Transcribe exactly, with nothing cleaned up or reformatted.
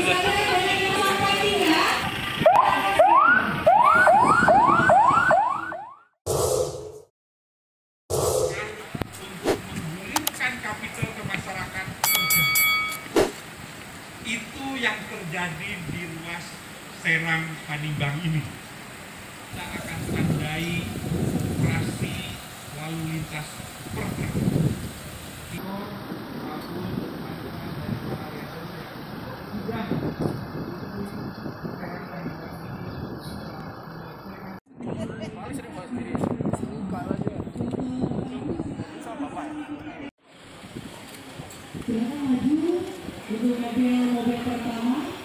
Kapital ke masyarakat itu yang terjadi di ruas Serang Panimbang ini. Kita akan tandai operasi lalu lintas program. Silakan maju untuk mobil mobil pertama.